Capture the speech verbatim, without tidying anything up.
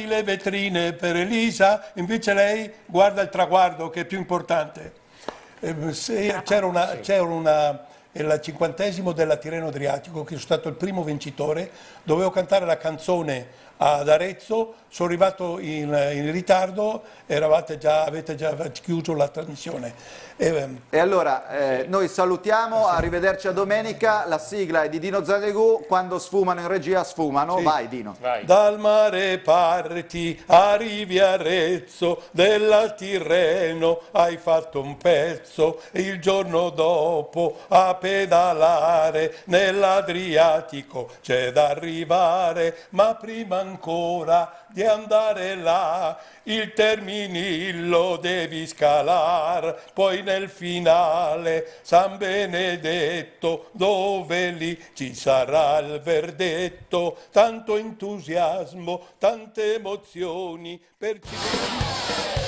guardi le vetrine per Elisa, invece lei guarda il traguardo che è più importante. Eh, se- C'era una, c'era una, è il cinquantesimo della Tirreno Adriatico, che sono stato il primo vincitore, dovevo cantare la canzone ad Arezzo, sono arrivato in, in ritardo, eravate già, avete già chiuso la trasmissione. E, E allora eh, noi salutiamo, arrivederci a domenica, la sigla è di Dino Zalegù, quando sfumano in regia sfumano, Sì. vai Dino. Vai. Dal mare parti, arrivi a Arezzo, della Tirreno hai fatto un pezzo, il giorno dopo a pedalare nell'Adriatico c'è da arrivare, ma prima ancora di andare là il Terminillo devi scalar, poi nel finale San Benedetto, dove lì ci sarà il verdetto, tanto entusiasmo, tante emozioni per ci